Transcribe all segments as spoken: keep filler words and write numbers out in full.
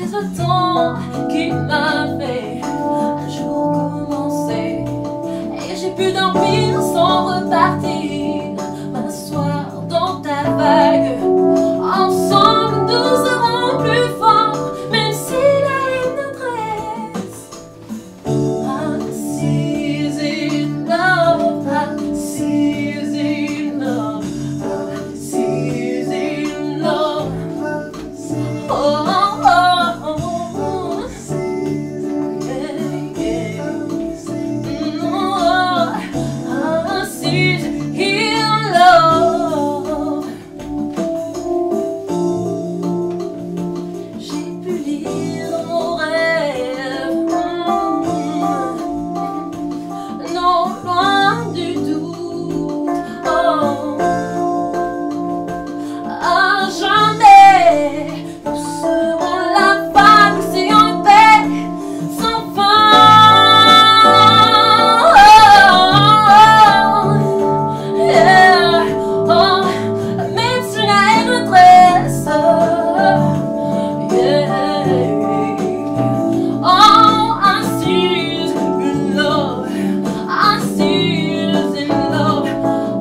ce temps qui m'a fait un jour commencer. Et j'ai pu dormir sans repartir, m'asseoir dans ta vague. Ensemble nous serons plus forts, même si la haine nous dresse. Assise in love, assise in love, assise in love. Oh, oh, oh, yeah, yeah. Oh, assise in love. J'ai pu lire nos rêves, non loin du doute. Oh, à jamais nous serons la vague, océan paix sans fin. Oh, yeah. Oh, même si la haine me dresse. Yeah. Oh, assise in love, assise in love,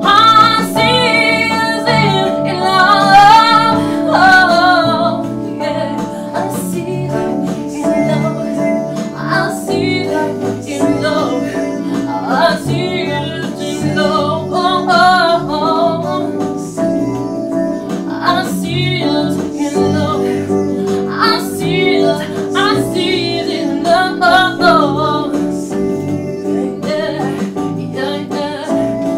assise in love. Oh, yeah. Assise in love, assise in love, assise in love. Oh, oh, oh. Assise in love, assise, assise in love. Oh, yeah, yeah, yeah.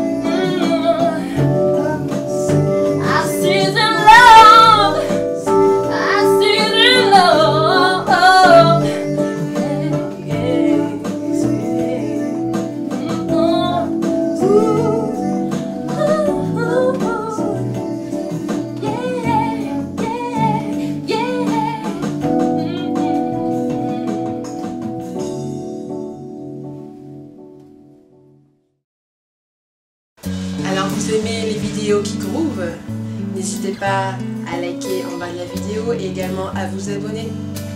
Mm. Assise in love, assise in love. Oh, yeah, yeah, yeah. Mm. Ooh, ooh, ooh. Yeah, yeah, yeah. Alors vous aimez les vidéos qui groove? N'hésitez pas à liker en bas de la vidéo et également à vous abonner.